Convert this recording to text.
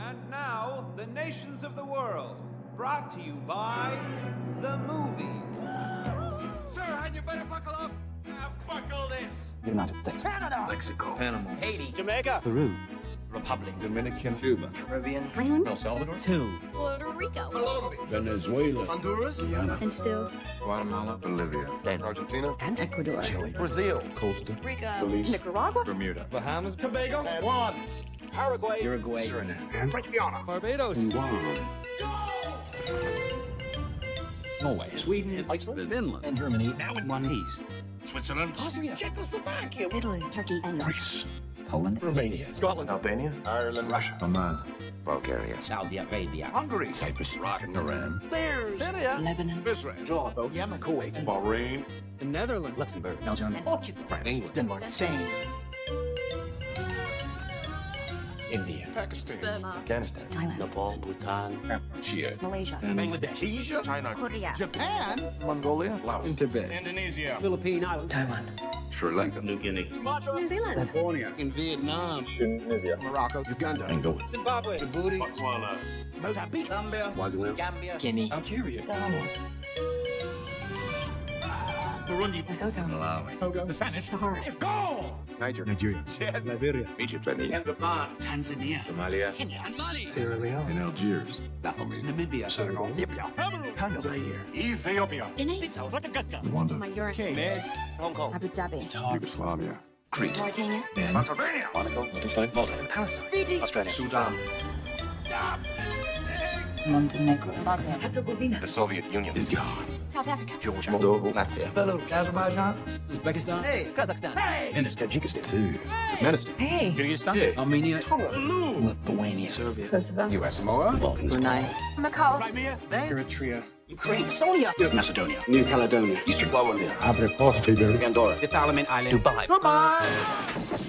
And now, the nations of the world, brought to you by the movie. Sir, had you better buckle up? Now buckle this. United States. Canada. Mexico. Panama. Haiti. Jamaica. Peru. Republic. Dominican. Cuba. Caribbean. Greenland. El Salvador. Two. Puerto Rico. Colombia. Venezuela. Honduras. Guyana. And still. Guatemala. Bolivia. Argentina. And Ecuador. Chile. Brazil. Costa Rica. Belize. Nicaragua. Bermuda. Bahamas. Tobago. Guam. Paraguay. Uruguay. Suriname. French Guiana. Barbados. Norway. Sweden. Iceland. Finland. And Germany. Now in one piece. Switzerland. Austria. Czechoslovakia. Italy. Turkey. And Greece. Poland. Romania. Scotland. Albania. Ireland. Russia. Oman. Bulgaria. Saudi Arabia. Hungary. Cyprus. Iraq. Iran. Syria. Lebanon. Israel. Jordan. Yemen. Kuwait. Bahrain. The Netherlands. Luxembourg. Belgium. And Portugal. France. England. Denmark. Spain. India. Pakistan. Burma. Afghanistan. Thailand. Nepal. Bhutan. Kampuchea. Malaysia. Bangladesh. Asia. China. Korea. Japan. Mongolia. Laos. And Tibet. Indonesia. Philippine Islands. Taiwan. Sri Lanka. New Guinea. New Zealand. California. In Vietnam. Tunisia. Morocco. Uganda. Angola. Zimbabwe. Djibouti. Botswana. Mozambique. Zambia. Swaziland. Gambia. Guinea. Algeria. Ghana. Burundi. Lesotho. Malawi. Togo. The Spanish. Sahara. Go! Nigeria. Liberia. Egypt. Benin. Japan. Tanzania. Somalia. Kenya. And Mali. Sierra Leone. And Algiers. Dahomey. Namibia. Senegal. Cameroon. Congo. Zaire. Ethiopia. Guinea. Bissau. Madagascar. Rwanda. Mauritius. Cape. Hong Kong. Abu Dhabi. Yugoslavia. Crete. Mauritania. And Pennsylvania. Monaco. Liechtenstein. Malta. Palestine. Fiji. Australia. Sudan. Montenegro. Bosnia. Herzegovina. The Soviet Union is gone. South Africa. Georgia. Moldova. Latvia. Belarus. Azerbaijan. Uzbekistan. Hey. Kazakhstan. Hey. And Tajikistan. Turkmenistan. Hey. Kyrgyzstan. Armenia. Tuvalu. Lithuania. Serbia. Kosovo. U.S. Samoa. The Balkans. Brunei. Macau. Crimea. Eritrea. Ukraine. Estonia. Macedonia. New Caledonia. Eastern Florida. Ivory Coast. Andorra. The Solomon Islands. Dubai. Goodbye.